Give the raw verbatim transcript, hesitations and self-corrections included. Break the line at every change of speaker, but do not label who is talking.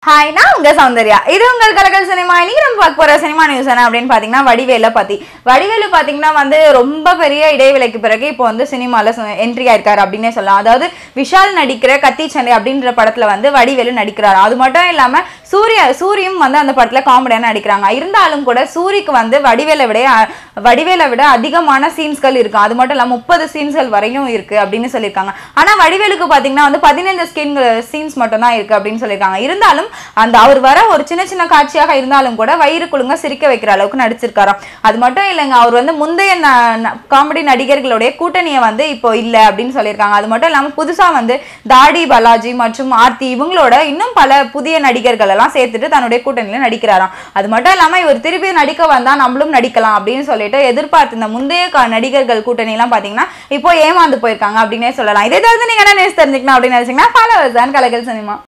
Hi, நான் உங்க சௌந்தர்யா. இது உங்கள் கலக்கல் சினிமா. இன்னைக்கு நம்ம பார்க்க போற சினிமா நியூஸ் என்ன அப்படின்னு பாத்தீங்கன்னா, வடிவேலை பத்தி. வடிவேலு பாத்தீங்கன்னா வந்து ரொம்ப பெரிய இடைவேளைக்கு பிறகு இப்போ வந்து சினிமால என்ட்ரி ஆயிருக்காரு அப்படின்னே சொல்லலாம். அதாவது விஷால் நடிக்கிற கத்தி சண்டை அப்படின்ற படத்துல வந்து வடிவேலு நடிக்கிறாரு. அது மட்டும் இல்லாம சூர்யா சூரியும் வந்து அந்த படத்துல காமெடியா நடிக்கிறாங்க. இருந்தாலும் கூட சூரிக்கு வந்து வடிவேலை விட வடிவேலை விட அதிகமான சீன்ஸ்கள் இருக்கு. அது மட்டும் இல்லாம முப்பது சீன்ஸ்கள் வரையும் இருக்கு அப்படின்னு சொல்லியிருக்காங்க. ஆனா வடிவேலுக்கு பாத்தீங்கன்னா வந்து பதினைந்து ஸ்கின் சீன்ஸ் மட்டும் தான் இருக்கு அப்படின்னு சொல்லியிருக்காங்க. இருந்தாலும் அந்த அவர் வர ஒரு சின்ன சின்ன காட்சியாக இருந்தாலும் கூட வயிறு குலுங்க சிரிக்க வைக்கிற அளவுக்கு நடிச்சிருக்காராம். அது மட்டும் இல்லைங்க, அவர் வந்து முந்தைய காமெடி நடிகர்களுடைய கூட்டணியை வந்து இப்போ இல்ல அப்படின்னு சொல்லியிருக்காங்க. அது மட்டும் இல்லாம புதுசா வந்து தாடி பாலாஜி மற்றும் ஆர்த்தி இவங்களோட இன்னும் பல புதிய நடிகர்கள் எல்லாம் சேர்த்துட்டு தன்னுடைய கூட்டணியில நடிக்கிறாராம். அது மட்டும் இல்லாம இவர் திருப்பி நடிக்க வந்தா நம்மளும் நடிக்கலாம் அப்படின்னு சொல்லிட்டு எதிர்பார்த்து இந்த முந்தைய நடிகர்கள் கூட்டணி எல்லாம் பாத்தீங்கன்னா இப்போ ஏமாந்து போயிருக்காங்க அப்படின்னே சொல்லலாம். இதை தவிர்த்து நீங்க என்ன நியூஸ் தெரிஞ்சுக்கணும் அப்படின்னு நினைச்சீங்கன்னா ஃபாலோவர்ஸ் தான் கலக்கல் சினிமா.